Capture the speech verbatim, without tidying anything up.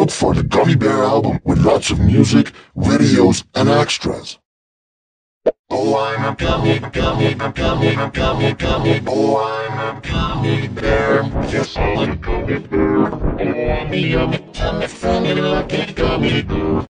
look for the Gummy Bear album with lots of music, videos, and extras. Oh, I'm a gummy, gummy, gummy, gummy, gummy. Oh, I'm a gummy bear. Yes, I'm a gummy bear. Oh, I'm a yummy, tummy, funny, lucky gummy bear.